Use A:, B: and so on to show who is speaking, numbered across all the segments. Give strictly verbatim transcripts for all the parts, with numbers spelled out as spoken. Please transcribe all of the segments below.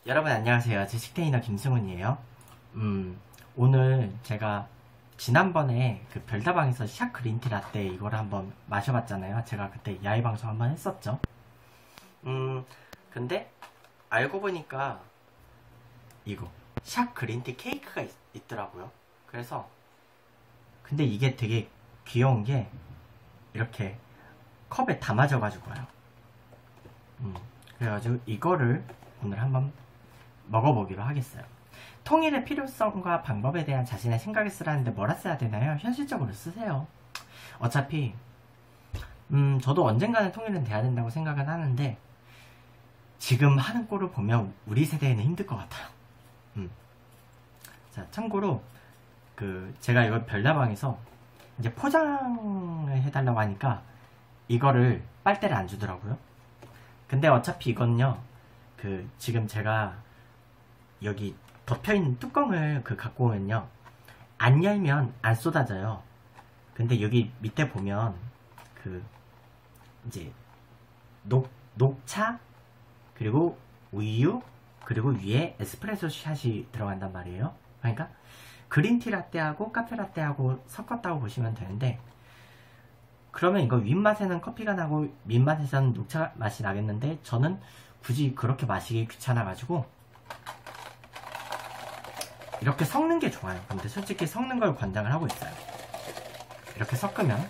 A: 여러분 안녕하세요. 제 식테이너 김승훈이에요. 음, 오늘 제가 지난번에 그 별다방에서 샷 그린티 라떼 이거를 한번 마셔봤잖아요. 제가 그때 야외 방송 한번 했었죠. 음, 근데 알고 보니까 이거 샷 그린티 케이크가 있, 있더라고요. 그래서 근데 이게 되게 귀여운 게 이렇게 컵에 담아져가지고 와요. 음, 그래가지고 이거를 오늘 한번 먹어보기로 하겠어요. 통일의 필요성과 방법에 대한 자신의 생각을 쓰라는데 뭐라 써야 되나요? 현실적으로 쓰세요. 어차피 음 저도 언젠가는 통일은 돼야 된다고 생각은 하는데 지금 하는 꼴을 보면 우리 세대에는 힘들 것 같아요. 음. 자, 참고로 그 제가 이걸 별다방에서 이제 포장을 해달라고 하니까 이거를 빨대를 안 주더라고요. 근데 어차피 이건요, 그 지금 제가 여기 덮여있는 뚜껑을 그 갖고 오면요, 안 열면 안 쏟아져요. 근데 여기 밑에 보면 그 이제 녹, 녹차 그리고 우유 그리고 위에 에스프레소 샷이 들어간단 말이에요. 그러니까 그린티 라떼하고 카페 라떼하고 섞었다고 보시면 되는데, 그러면 이거 윗맛에는 커피가 나고 밑맛에서는 녹차 맛이 나겠는데 저는 굳이 그렇게 마시기 귀찮아가지고 이렇게 섞는 게 좋아요. 근데 솔직히 섞는 걸 권장을 하고 있어요. 이렇게 섞으면.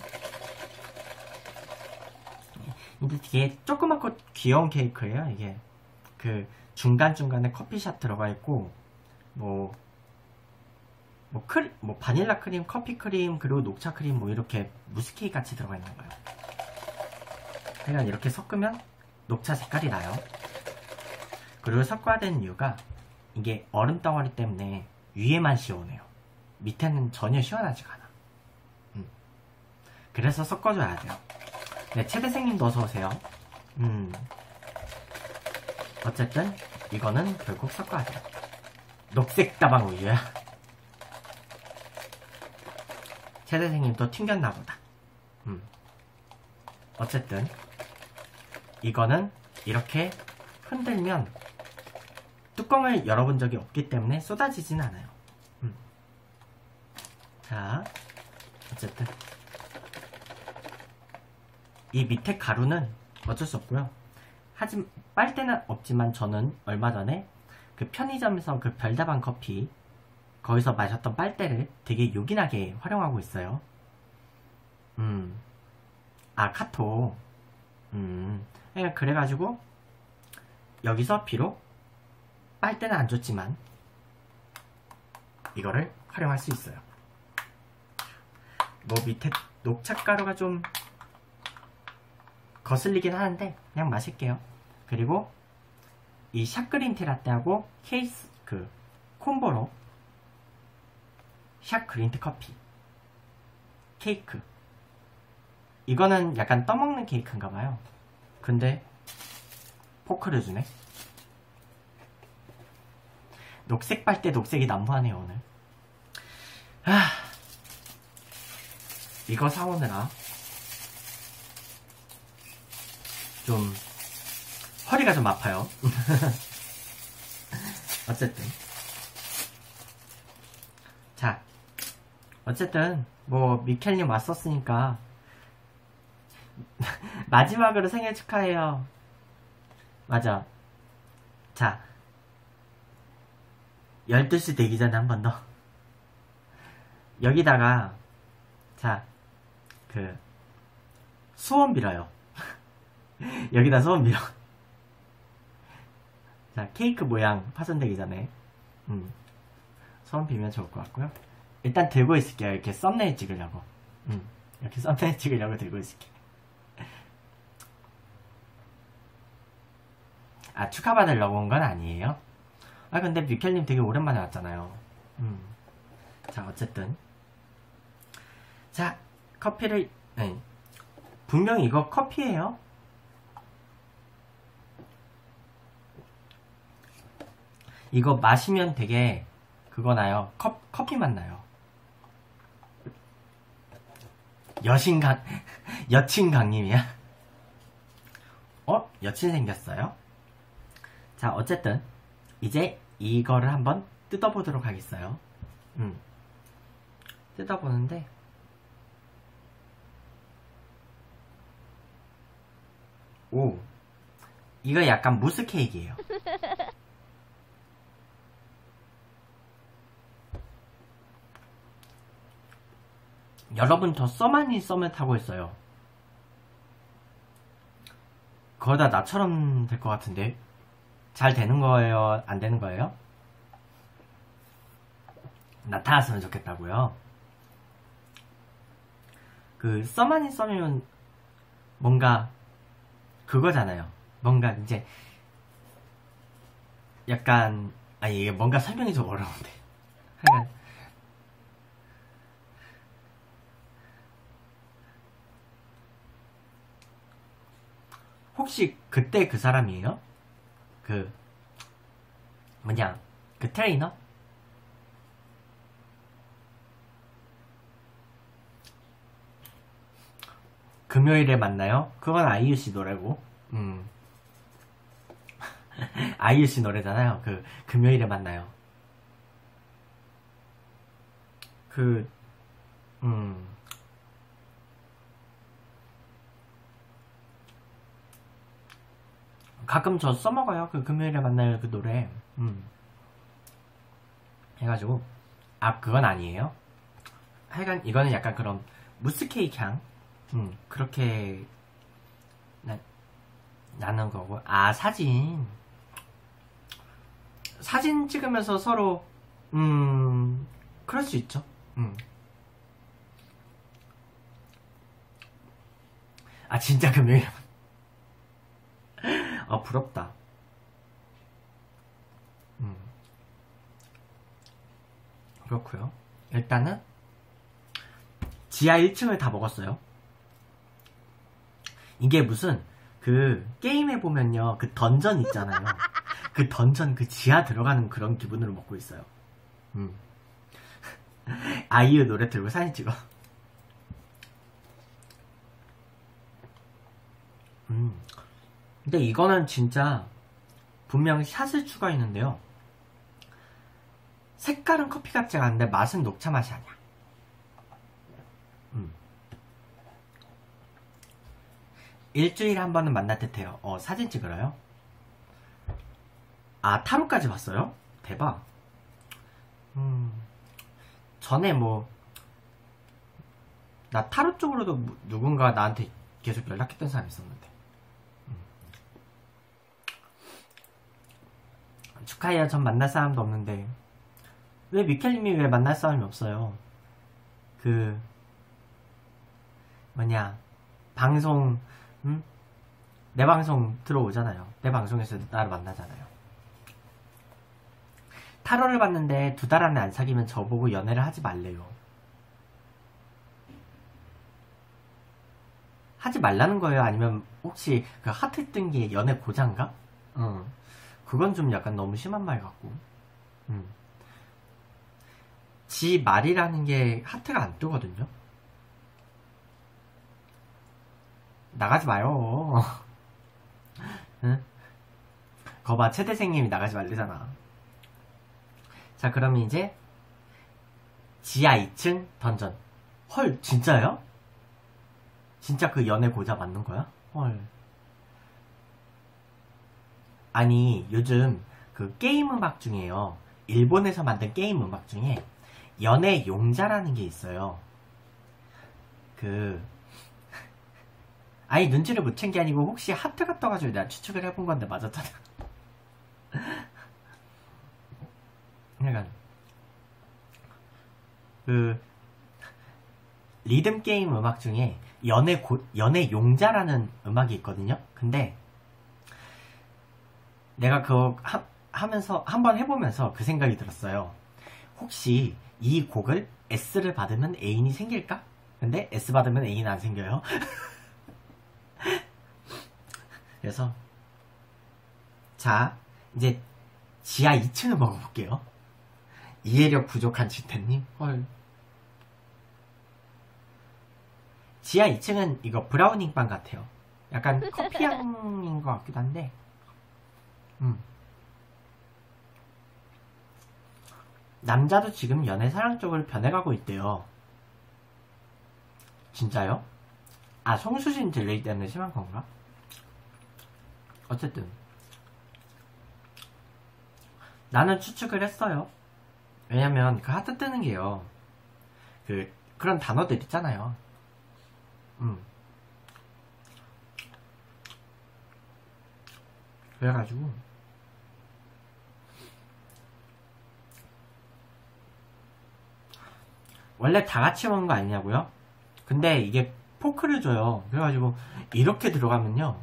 A: 근데 되게 조그맣고 귀여운 케이크예요. 이게 그 중간중간에 커피샷 들어가 있고 뭐 뭐 크림, 뭐 바닐라 크림, 커피 크림, 그리고 녹차 크림, 뭐 이렇게 무스 케이크 같이 들어가 있는 거예요. 그러니까 이렇게 섞으면 녹차 색깔이 나요. 그리고 섞어야 되는 이유가 이게 얼음 덩어리 때문에 위에만 시원해요. 밑에는 전혀 시원하지가 않아. 음. 그래서 섞어줘야 돼요. 네, 최대생님도 어서오세요. 음. 어쨌든 이거는 결국 섞어야 돼요. 녹색 다방 우유야. 최대생님 또 튕겼나보다. 음. 어쨌든 이거는 이렇게 흔들면 뚜껑을 열어본 적이 없기 때문에 쏟아지진 않아요. 음. 자, 어쨌든 이 밑에 가루는 어쩔 수 없고요. 하지만 빨대는 없지만 저는 얼마 전에 그 편의점에서 그 별다방 커피 거기서 마셨던 빨대를 되게 요긴하게 활용하고 있어요. 음. 아, 카톡. 음. 그래가지고 여기서 비록 빨대는 안 좋지만 이거를 활용할 수 있어요. 뭐 밑에 녹차가루가 좀 거슬리긴 하는데 그냥 마실게요. 그리고 이 샷그린티 라떼하고 케이스 그 콤보로 샷 그린티 커피 케이크, 이거는 약간 떠먹는 케이크인가봐요. 근데 포크를 주네. 녹색 빨대 녹색이 난무하네요 오늘. 아, 이거 사오느라 좀 허리가 좀 아파요. 어쨌든 자, 어쨌든 뭐 미켈님 왔었으니까 마지막으로 생일 축하해요. 맞아. 자, 열두 시 되기 전에 한 번 더. 여기다가, 자, 그, 소원 빌어요. 여기다 소원 빌어. 자, 케이크 모양 파손되기 전에, 음, 소원 빌면 좋을 것 같고요. 일단 들고 있을게요. 이렇게 썸네일 찍으려고. 음, 이렇게 썸네일 찍으려고 들고 있을게요. 아, 축하받으려고 온 건 아니에요. 아, 근데 미켈님 되게 오랜만에 왔잖아요. 음. 자, 어쨌든. 자, 커피를, 네. 분명히 이거 커피예요. 이거 마시면 되게, 그거 나요. 컵, 커피 맛 나요. 여신강, 여친강님이야? 어? 여친 생겼어요? 자, 어쨌든 이제 이거를 한번 뜯어보도록 하겠어요. 음. 뜯어보는데 오, 이거 약간 무스 케이크예요. 여러분 저 써만이 썸을 타고 있어요. 그러다 나처럼 될 것 같은데 잘 되는 거예요? 안 되는 거예요? 나타났으면 좋겠다고요? 그 써만이 썸이면 뭔가 그거잖아요. 뭔가 이제 약간 아니 이게 뭔가 설명이 좀 어려운데 하여간 혹시 그때 그 사람이에요? 그 뭐냐 그 트레이너? 금요일에 만나요? 그건 아이유씨 노래고 음. 아이유씨 노래잖아요. 그 금요일에 만나요. 그 음. 가끔 저 써먹어요. 그 금요일에 만나요 그 노래. 음. 해가지고 아 그건 아니에요. 하여간 이거는 약간 그런 무스 케이크 향. 음 그렇게 나, 나는 거고. 아 사진 사진 찍으면서 서로 음 그럴 수 있죠. 음. 아 진짜 금요일 아 부럽다. 음. 그렇고요. 일단은 지하 일 층을 다 먹었어요. 이게 무슨 그 게임에 보면요 그 던전 있잖아요. 그 던전 그 지하 들어가는 그런 기분으로 먹고 있어요. 음. 아이유 노래 들고 사진 찍어. 음. 근데 이거는 진짜 분명 샷을 추가했는데요. 색깔은 커피 같지 않은데 맛은 녹차 맛이 아니야. 음. 일주일에 한 번은 만날 듯해요. 어 사진 찍으러요? 아 타로까지 봤어요? 대박. 음. 전에 뭐 나 타로 쪽으로도 누군가 나한테 계속 연락했던 사람이 있었는데. 음. 축하해요. 전 만날 사람도 없는데. 왜 미켈님이 왜 만날 사람이 없어요? 그 뭐냐 방송 음? 내 방송 들어오잖아요. 내 방송에서 나를 만나잖아요. 타로를 봤는데 두 달 안에 안 사귀면 저보고 연애를 하지 말래요. 하지 말라는 거예요? 아니면 혹시 그 하트 뜬 게 연애 고장가? 어. 그건 좀 약간 너무 심한 말 같고. 음. 지 말이라는 게 하트가 안 뜨거든요? 나가지 마요. 응? 거봐, 최대생님이 나가지 말래잖아. 자, 그러면 이제 지하 이 층 던전. 헐, 진짜요? 진짜 그 연애 고자 맞는 거야? 헐. 아니, 요즘 그 게임 음악 중에요. 일본에서 만든 게임 음악 중에 연애 용자라는 게 있어요. 그 아니 눈치를 못 챈 게 아니고 혹시 하트가 떠가지고 내가 추측을 해본 건데 맞았잖아. 약간 그 리듬 게임 음악 중에 연애 고, 연애 용자라는 음악이 있거든요. 근데 내가 그거 하, 하면서 한번 해보면서 그 생각이 들었어요. 혹시 이 곡을 S를 받으면 애인이 생길까? 근데 S 받으면 애인 안 생겨요. 그래서 자 이제 지하 이 층을 먹어볼게요. 이해력 부족한 진태님. 헐. 지하 이 층은 이거 브라우닝 빵 같아요. 약간 커피 향인 것 같기도 한데 음. 남자도 지금 연애 사랑 쪽으로 변해가고 있대요. 진짜요? 아, 송수진 딜레이 때문에 심한 건가? 어쨌든 나는 추측을 했어요. 왜냐면 그 하트 뜨는 게요, 그 그런 단어들 있잖아요. 음. 그래가지고 원래 다 같이 먹는 거 아니냐고요? 근데 이게 포크를 줘요. 그래가지고 이렇게 들어가면요,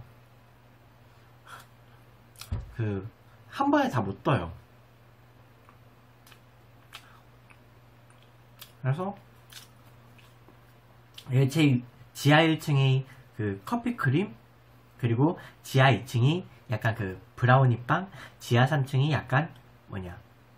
A: 그 한 번에 다 못 떠요. 그래서 제 지하 일 층이 그 커피 크림, 그리고 지하 이 층이 약간 그 브라우니 빵, 지하 삼 층이 약간 뭐냐,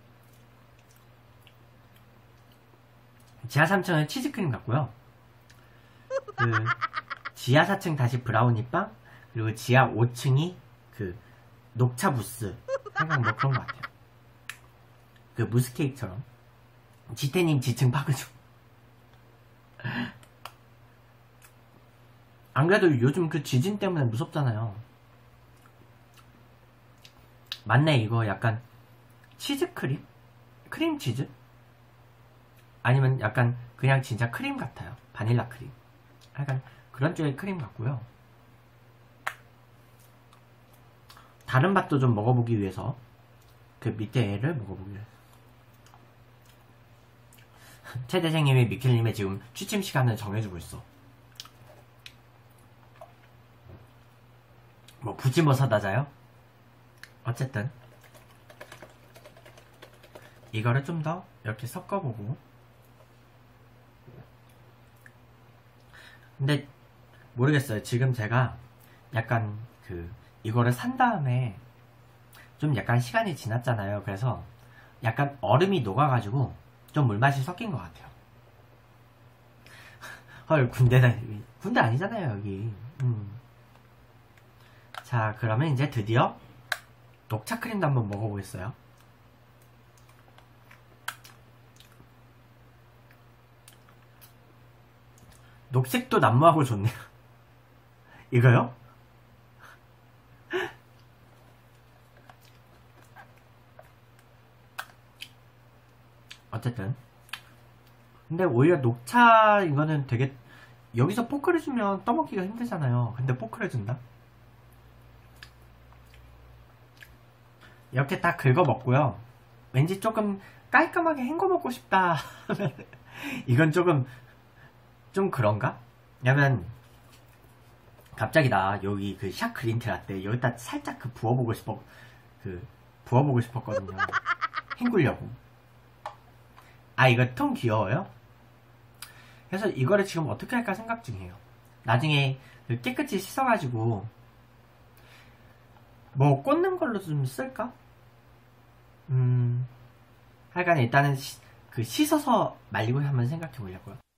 A: 지하 삼 층은 치즈크림 같고요. 그 지하 사 층 다시 브라우니 빵, 그리고 지하 오 층이 그 녹차 부스, 약간 뭐 그런 것 같아요. 그 무스 케이크처럼. 지태님 지층 파그죠. 안 그래도 요즘 그 지진 때문에 무섭잖아요. 맞네, 이거 약간 치즈크림? 크림치즈? 아니면 약간 그냥 진짜 크림 같아요. 바닐라 크림. 약간 그런 쪽의 크림 같고요. 다른 맛도 좀 먹어보기 위해서 그 밑에 애를 먹어보기 위해서. 최대생님이 미켈님의 지금 취침 시간을 정해주고 있어. 뭐 굳이 뭐 사다 자요? 어쨌든 이거를 좀 더 이렇게 섞어보고. 근데 모르겠어요. 지금 제가 약간 그 이거를 산 다음에 좀 약간 시간이 지났잖아요. 그래서 약간 얼음이 녹아가지고 좀 물맛이 섞인 것 같아요. 헐, 군대다. 군대 아니잖아요, 여기. 음. 자, 그러면 이제 드디어 녹차 크림도 한번 먹어보겠어요. 녹색도 난무하고 좋네요. 이거요? 어쨌든 근데 오히려 녹차 이거는 되게, 여기서 포크를 주면 떠먹기가 힘들잖아요. 근데 포크를 준다? 이렇게 딱 긁어 먹고요. 왠지 조금 깔끔하게 헹궈 먹고 싶다 하면 이건 조금 좀 그런가? 왜냐면 갑자기 나 여기 그 샤 그린티 라떼 여기다 살짝 그 부어보고 싶어, 그 부어보고 싶었거든요. 헹구려고. 아, 이거 통 귀여워요? 그래서 이거를 지금 어떻게 할까 생각 중이에요. 나중에 그 깨끗이 씻어가지고 뭐 꽂는 걸로 좀 쓸까? 음, 하여간 일단은 시, 그 씻어서 말리고 한번 생각해 보려고요.